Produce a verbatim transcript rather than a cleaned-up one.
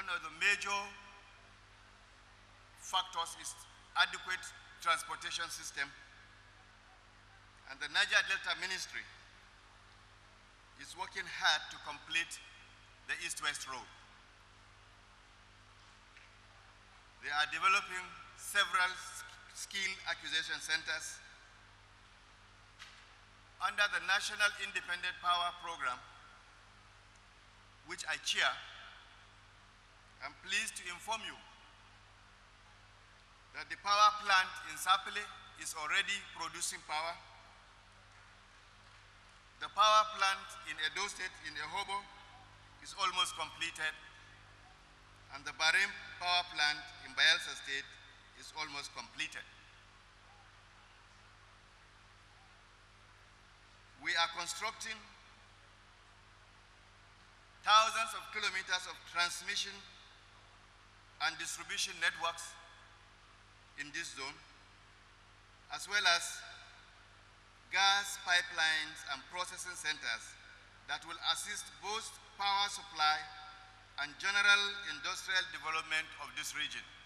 one of the major factors is adequate transportation system, and the Niger Delta Ministry is working hard to complete the East-West Road. They are developing several skill acquisition centers under the National Independent Power Program, which I chair. I'm pleased to inform you that the power plant in Sapele is already producing power. The power plant in Edo State, in Ehobo, is almost completed, and the Barim power plant in Bayelsa State is almost completed. We are constructing thousands of kilometers of transmission and distribution networks in this zone, as well as gas pipelines and processing centers that will assist both power supply and general industrial development of this region.